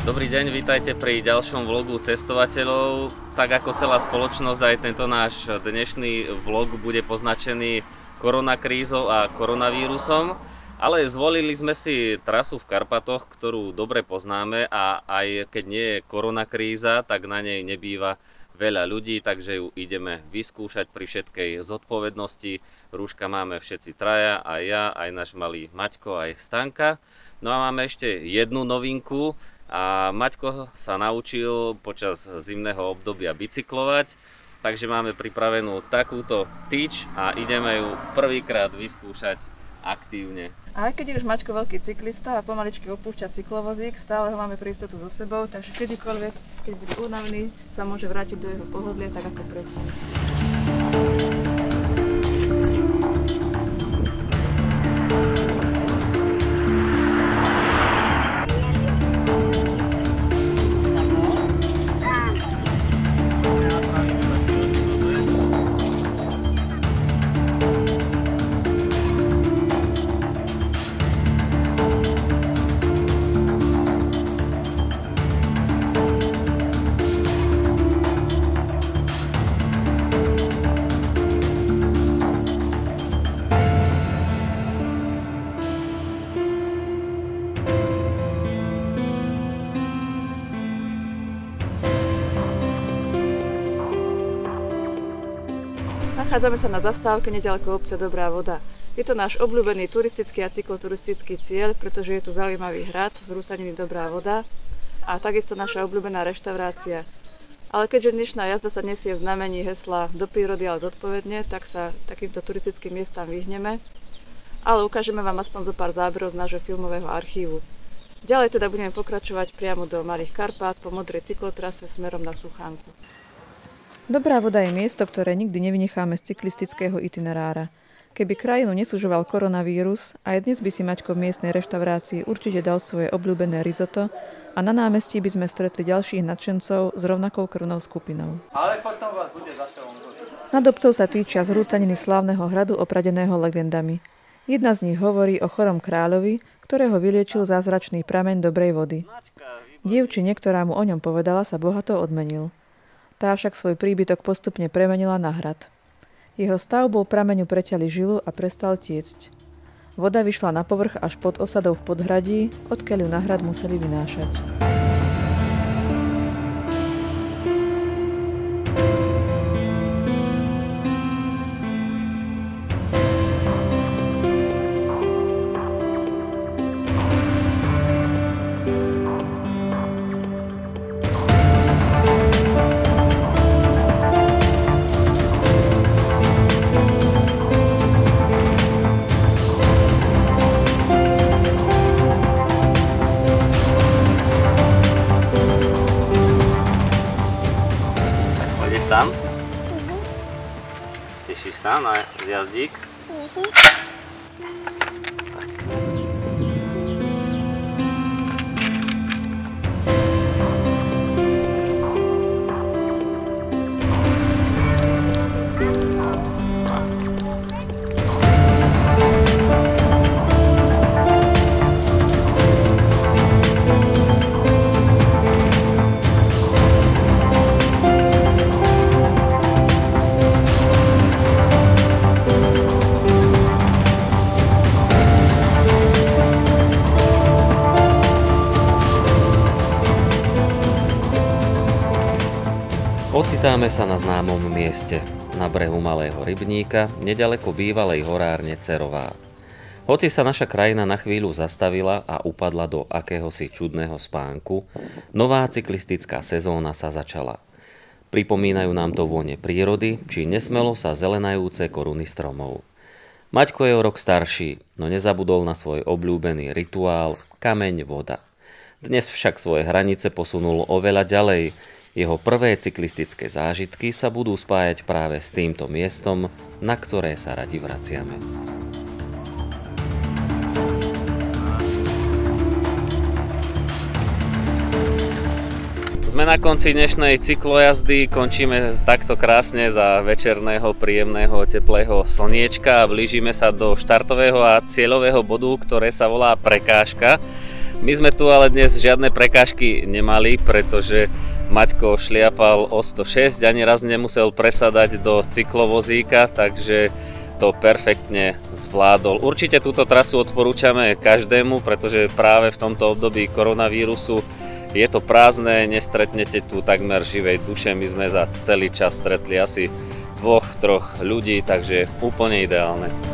Dobrý deň, vítajte pri ďalšom vlogu cestovateľov. Tak ako celá spoločnosť, aj tento náš dnešný vlog bude poznačený koronakrízou a koronavírusom. Ale zvolili sme si trasu v Karpatoch, ktorú dobre poznáme a aj keď nie je koronakríza, tak na nej nebýva veľa ľudí, takže ju ideme vyskúšať pri všetkej zodpovednosti. Rúška máme všetci traja, aj ja, aj náš malý Maťko, aj Stanka. No a máme ešte jednu novinku. A Maťko sa naučil počas zimného obdobia bicyklovať, takže máme pripravenú takúto tyč a ideme ju prvýkrát vyskúšať aktívne. A aj keď je už Maťko veľký cyklista a pomaličky opúšťa cyklovozík, stále ho máme pre istotu so sebou, takže kedykoľvek, keď bude únavný, sa môže vrátiť do jeho pohodlia tak ako predtým. Nachádzame sa na zastávke neďaleko obce Dobrá voda. Je to náš obľúbený turistický a cykloturistický cieľ, pretože je tu zaujímavý hrad z Rúcaniny Dobrá voda a takisto naša obľúbená reštaurácia. Ale keďže dnešná jazda sa nesie v znamení hesla do prírody, ale zodpovedne, tak sa takýmto turistickým miestam vyhneme. Ale ukážeme vám aspoň zo pár záberov z nášho filmového archívu. Ďalej teda budeme pokračovať priamo do Malých Karpát po modrej cyklotrase smerom na Suchánku. Dobrá voda je miesto, ktoré nikdy nevynecháme z cyklistického itinerára. Keby krajinu nesúžoval koronavírus, aj dnes by si Maťko v miestnej reštaurácii určite dal svoje obľúbené risotto a na námestí by sme stretli ďalších nadšencov s rovnakou krvnou skupinou. Ale potom vás bude zase Nad obcov sa týčia zrúcaniny slávneho hradu opradeného legendami. Jedna z nich hovorí o chorom kráľovi, ktorého vyliečil zázračný prameň dobrej vody. Dievčine, ktorá mu o ňom povedala, sa bohato odmenil. Tá však svoj príbytok postupne premenila na hrad. Jeho stavbou prameňu preťali žilu a prestal tiecť. Voda vyšla na povrch až pod osadou v podhradí, odkiaľ ju na hrad museli vynášať. Sám? Tešíš sa na jazdík? Ocitáme sa na známom mieste, na brehu malého rybníka, neďaleko bývalej horárne Cerová. Hoci sa naša krajina na chvíľu zastavila a upadla do akéhosi čudného spánku, nová cyklistická sezóna sa začala. Pripomínajú nám to vône prírody, či nesmelo sa zelenajúce koruny stromov. Maťko je o rok starší, no nezabudol na svoj obľúbený rituál kameň voda. Dnes však svoje hranice posunul oveľa ďalej. Jeho prvé cyklistické zážitky sa budú spájať práve s týmto miestom, na ktoré sa radi vraciame. Sme na konci dnešnej cyklojazdy, končíme takto krásne za večerného, príjemného, teplého slniečka a blížime sa do štartového a cieľového bodu, ktoré sa volá Prekážka. My sme tu ale dnes žiadne prekážky nemali, pretože Maťko šliapal o 106, ani raz nemusel presadať do cyklovozíka, takže to perfektne zvládol. Určite túto trasu odporúčame každému, pretože práve v tomto období koronavírusu je to prázdne, nestretnete tu takmer živej duše. My sme za celý čas stretli asi 2-3 ľudí, takže úplne ideálne.